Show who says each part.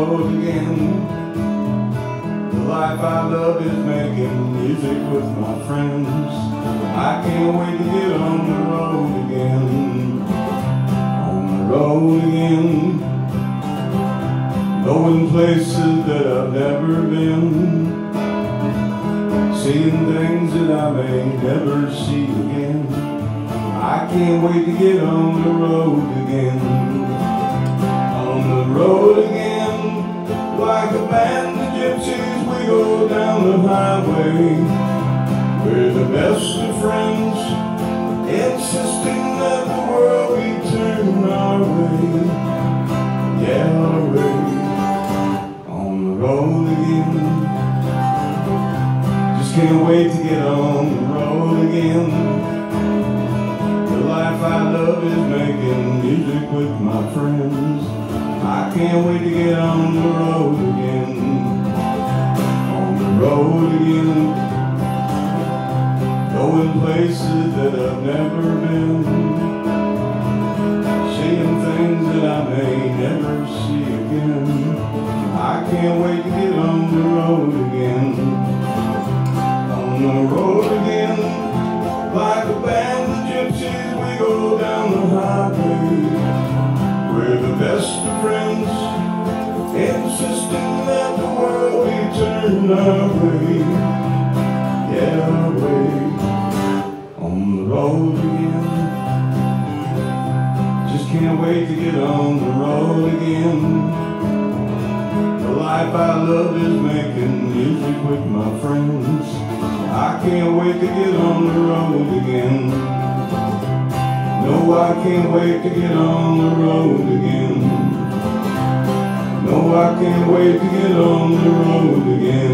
Speaker 1: road again. The life I love is making music with my friends. I can't wait to get on the road again. On the road again. Going places that I've never been. Seeing things that I may never see again. I can't wait to get on the road again. On the road again. Like a band of gypsies we go down the highway. We're the best of friends, insisting that the world be turned our way. Yeah, our way. On the road again. Just can't wait to get on the road again. The life I love is making music with my friends. I can't wait to get on the road again. On the road again. Going places that I've never been. Seeing things that I may never see again. I can't wait to get on the road again. On the road again. Like a band of gypsies we go down the highway. We're the best of friends, insisting that the world be turned our way. Yeah, our way. On the road again. Just can't wait to get on the road again. The life I love is making music with my friends. I can't wait to get on the road again. No, I can't wait to get on the road again. No, I can't wait to get on the road again.